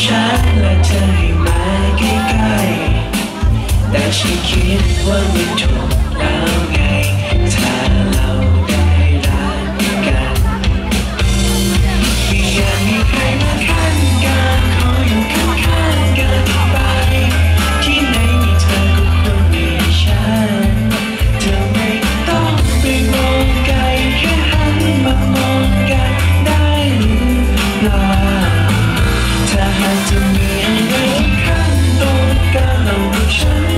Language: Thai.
ฉันและเธอให้มาใกล้ๆแต่ฉันคิดว่ามันถูกแล้วไงถ้าเราได้รักกันไม่อยากมีใครมาขัดกันขออยู่ข้างๆกันไปที่ไหนมีเธอก็ควรมีฉันเธอไม่ต้องไปมองไกลแค่หันมามองกันได้หรือเปล่าถ้าหากจะมีอะไรขั้นตรงกันเราฉัน